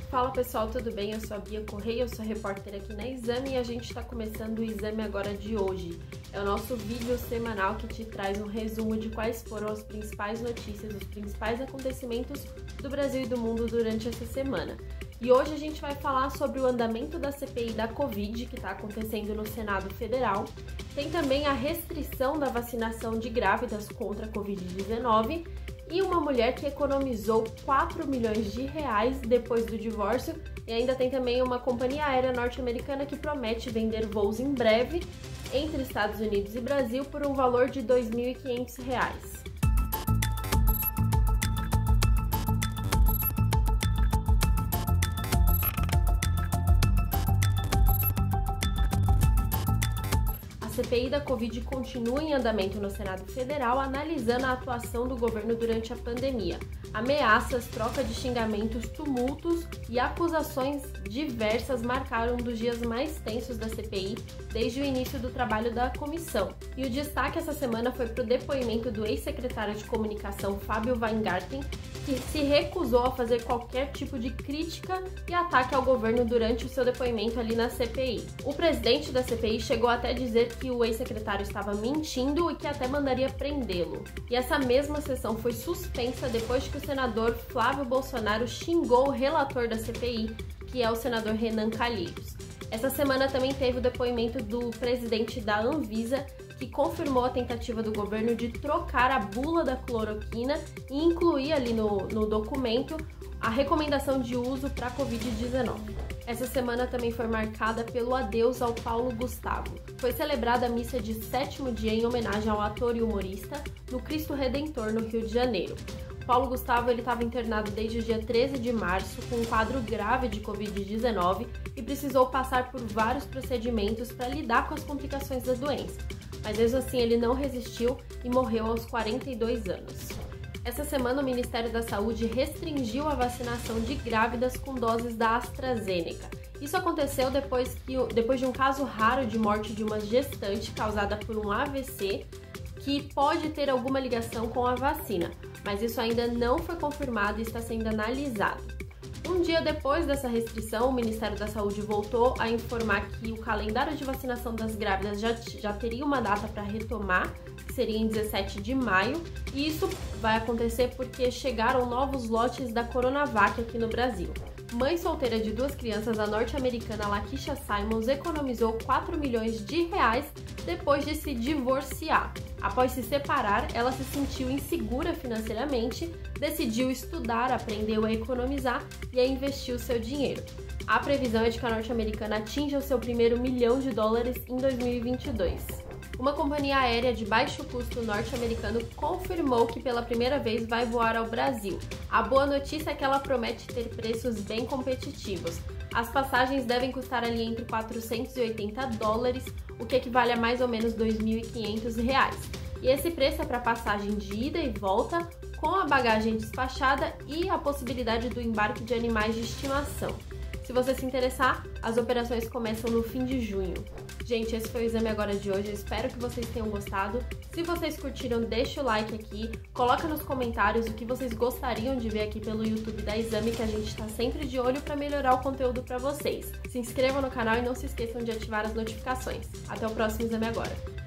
Fala pessoal, tudo bem? Eu sou a Bia Correia, eu sou repórter aqui na Exame e a gente está começando o Exame Agora de hoje. É o nosso vídeo semanal que te traz um resumo de quais foram as principais notícias, os principais acontecimentos do Brasil e do mundo durante essa semana. E hoje a gente vai falar sobre o andamento da CPI da Covid, que está acontecendo no Senado Federal. Tem também a restrição da vacinação de grávidas contra a Covid-19 e uma mulher que economizou 4 milhões de reais depois do divórcio. E ainda tem também uma companhia aérea norte-americana que promete vender voos em breve entre Estados Unidos e Brasil por um valor de R$ 2.500. A CPI da Covid continua em andamento no Senado Federal, analisando a atuação do governo durante a pandemia. Ameaças, troca de xingamentos, tumultos e acusações diversas marcaram um dos dias mais tensos da CPI desde o início do trabalho da comissão. E o destaque essa semana foi para o depoimento do ex-secretário de Comunicação, Fábio Weingarten, que se recusou a fazer qualquer tipo de crítica e ataque ao governo durante o seu depoimento ali na CPI. O presidente da CPI chegou até a dizer que o ex-secretário estava mentindo e que até mandaria prendê-lo. E essa mesma sessão foi suspensa depois que o senador Flávio Bolsonaro xingou o relator da CPI, que é o senador Renan Calheiros. Essa semana também teve o depoimento do presidente da Anvisa, que confirmou a tentativa do governo de trocar a bula da cloroquina e incluir ali no documento a recomendação de uso para a Covid-19. Essa semana também foi marcada pelo adeus ao Paulo Gustavo. Foi celebrada a missa de 7º dia em homenagem ao ator e humorista no Cristo Redentor, no Rio de Janeiro. Paulo Gustavo estava internado desde o dia 13 de março com um quadro grave de Covid-19 e precisou passar por vários procedimentos para lidar com as complicações da doença. Mas mesmo assim ele não resistiu e morreu aos 42 anos. Essa semana o Ministério da Saúde restringiu a vacinação de grávidas com doses da AstraZeneca. Isso aconteceu depois de um caso raro de morte de uma gestante causada por um AVC, que pode ter alguma ligação com a vacina, mas isso ainda não foi confirmado e está sendo analisado. Um dia depois dessa restrição, o Ministério da Saúde voltou a informar que o calendário de vacinação das grávidas já teria uma data para retomar, que seria em 17 de maio, e isso vai acontecer porque chegaram novos lotes da Coronavac aqui no Brasil. Mãe solteira de 2 crianças, a norte-americana Lakeisha Simmons economizou 4 milhões de reais depois de se divorciar. Após se separar, ela se sentiu insegura financeiramente, decidiu estudar, aprendeu a economizar e a investir o seu dinheiro. A previsão é de que a norte-americana atinja o seu primeiro $1 milhão em 2022. Uma companhia aérea de baixo custo norte-americano confirmou que pela primeira vez vai voar ao Brasil. A boa notícia é que ela promete ter preços bem competitivos. As passagens devem custar ali entre $480, o que equivale a mais ou menos R$ 2.500. E esse preço é para passagem de ida e volta, com a bagagem despachada e a possibilidade do embarque de animais de estimação. Se você se interessar, as operações começam no fim de junho. Gente, esse foi o Exame Agora de hoje, eu espero que vocês tenham gostado. Se vocês curtiram, deixa o like aqui, coloca nos comentários o que vocês gostariam de ver aqui pelo YouTube da Exame, que a gente está sempre de olho para melhorar o conteúdo para vocês. Se inscrevam no canal e não se esqueçam de ativar as notificações. Até o próximo Exame Agora!